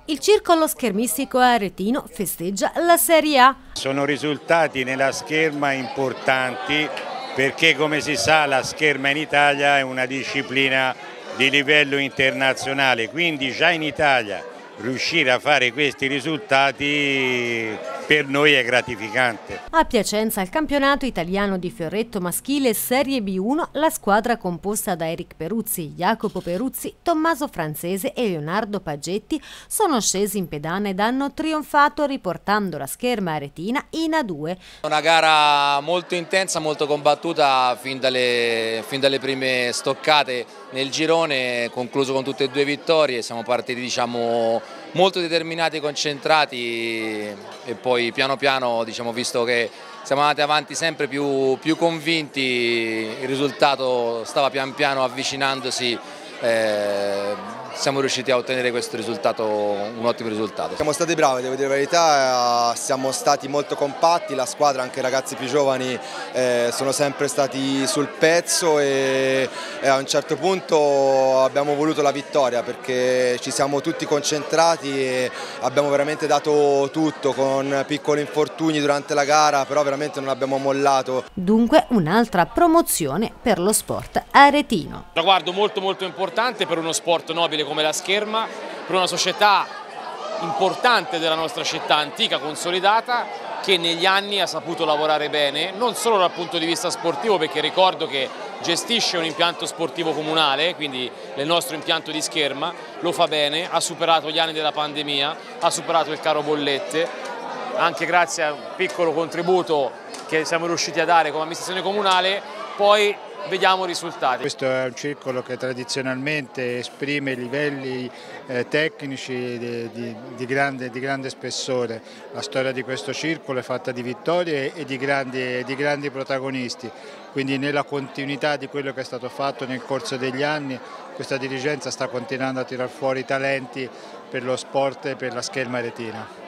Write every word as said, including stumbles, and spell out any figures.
Il circolo schermistico aretino festeggia la Serie A. Sono risultati nella scherma importanti perché, come si sa, la scherma in Italia è una disciplina di livello internazionale, quindi già in Italia riuscire a fare questi risultati per noi è gratificante. A Piacenza, al campionato italiano di fioretto maschile Serie B uno, la squadra composta da Eric Peruzzi, Jacopo Peruzzi, Tommaso Francese e Leonardo Paggetti sono scesi in pedana ed hanno trionfato riportando la scherma aretina in A due. Una gara molto intensa, molto combattuta fin dalle, fin dalle prime stoccate nel girone, concluso con tutte e due vittorie. Siamo partiti, diciamo, molto determinati e concentrati e poi piano piano, diciamo, visto che siamo andati avanti sempre più, più convinti, il risultato stava pian piano avvicinandosi, eh, siamo riusciti a ottenere questo risultato, un ottimo risultato. Siamo stati bravi, devo dire la verità, siamo stati molto compatti, la squadra, anche i ragazzi più giovani eh, sono sempre stati sul pezzo e, e a un certo punto abbiamo voluto la vittoria perché ci siamo tutti concentrati e abbiamo veramente dato tutto, con piccoli infortuni durante la gara, però veramente non abbiamo mollato. Dunque un'altra promozione per lo sport aretino. Un traguardo molto molto importante per uno sport nobile come la scherma, per una società importante della nostra città, antica, consolidata, che negli anni ha saputo lavorare bene, non solo dal punto di vista sportivo, perché ricordo che gestisce un impianto sportivo comunale, quindi il nostro impianto di scherma, lo fa bene, ha superato gli anni della pandemia, ha superato il caro bollette, anche grazie a un piccolo contributo che siamo riusciti a dare come amministrazione comunale, poi vediamo risultati. Questo è un circolo che tradizionalmente esprime livelli eh, tecnici di, di, di, grande, di grande spessore. La storia di questo circolo è fatta di vittorie e di grandi, di grandi protagonisti, quindi nella continuità di quello che è stato fatto nel corso degli anni questa dirigenza sta continuando a tirar fuori talenti per lo sport e per la scherma aretina.